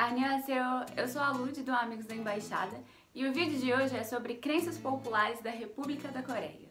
Annyeonghaseyo, eu sou a Lud do Amigos da Embaixada e o vídeo de hoje é sobre crenças populares da República da Coreia.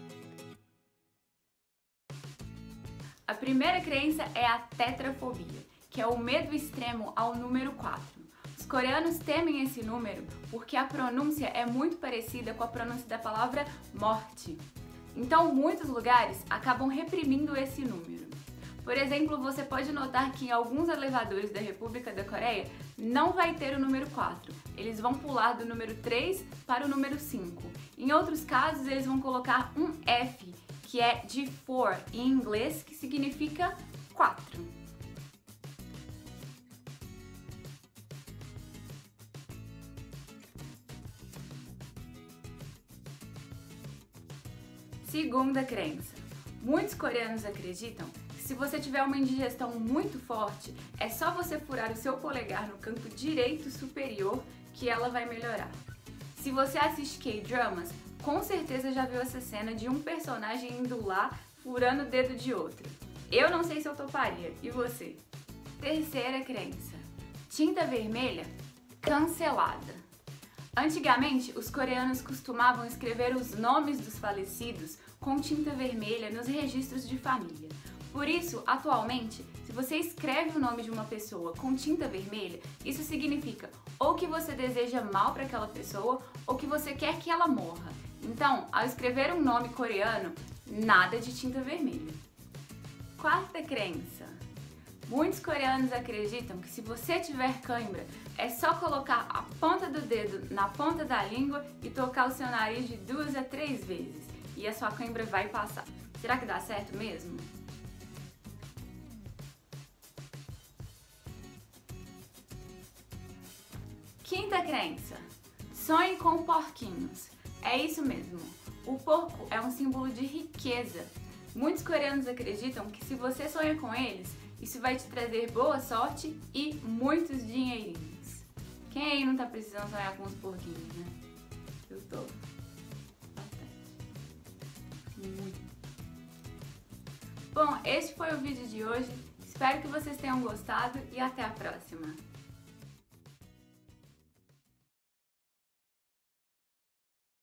A primeira crença é a tetrafobia, que é o medo extremo ao número 4. Os coreanos temem esse número porque a pronúncia é muito parecida com a pronúncia da palavra morte. Então, muitos lugares acabam reprimindo esse número. Por exemplo, você pode notar que em alguns elevadores da República da Coreia não vai ter o número 4. Eles vão pular do número 3 para o número 5. Em outros casos, eles vão colocar um F, que é de for em inglês, que significa 4. Segunda crença. Muitos coreanos acreditam que se você tiver uma indigestão muito forte, é só você furar o seu polegar no canto direito superior que ela vai melhorar. Se você assiste K-dramas, com certeza já viu essa cena de um personagem indo lá furando o dedo de outro. Eu não sei se eu toparia, e você? Terceira crença. Tinta vermelha cancelada. Antigamente, os coreanos costumavam escrever os nomes dos falecidos com tinta vermelha nos registros de família. Por isso, atualmente, se você escreve o nome de uma pessoa com tinta vermelha, isso significa ou que você deseja mal para aquela pessoa ou que você quer que ela morra. Então, ao escrever um nome coreano, nada de tinta vermelha. Quarta crença. Muitos coreanos acreditam que se você tiver cãibra, é só colocar a ponta do dedo na ponta da língua e tocar o seu nariz de 2 a 3 vezes e a sua cãibra vai passar. Será que dá certo mesmo? Quinta crença. Sonhe com porquinhos. É isso mesmo. O porco é um símbolo de riqueza. Muitos coreanos acreditam que se você sonha com eles, isso vai te trazer boa sorte e muitos dinheirinhos. Quem aí não tá precisando sonhar com os porquinhos, né? Eu tô. Bastante. Muito. Bom, este foi o vídeo de hoje. Espero que vocês tenham gostado e até a próxima.